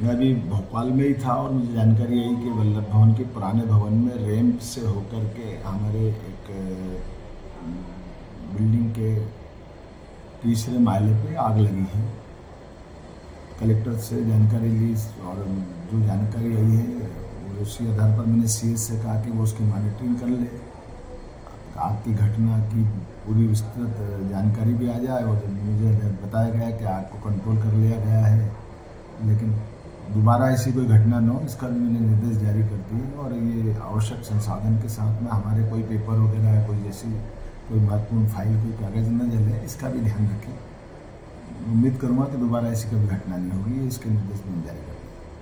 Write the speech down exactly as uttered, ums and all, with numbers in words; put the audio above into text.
मैं अभी भोपाल में ही था और मुझे जानकारी आई कि वल्लभ भवन के पुराने भवन में रैंप से होकर के हमारे एक बिल्डिंग के तीसरे माले पे आग लगी है। कलेक्टर से जानकारी ली और जो जानकारी आई है उसी आधार पर मैंने सी एस से कहा कि वो उसकी मॉनिटरिंग कर ले, आग की घटना की पूरी विस्तृत जानकारी भी आ जाए। और मुझे बताया गया कि आग को कंट्रोल कर लिया गया है, लेकिन दोबारा ऐसी कोई घटना न हो इसका भी मैंने निर्देश जारी कर दिए। और ये आवश्यक संसाधन के साथ में हमारे कोई पेपर वगैरह है, कोई जैसी कोई महत्वपूर्ण फाइल, कोई कागज़ न जले, इसका भी ध्यान रखें। उम्मीद करूँगा कि दोबारा ऐसी कभी घटना नहीं होगी, इसके निर्देश मिल जाएगा।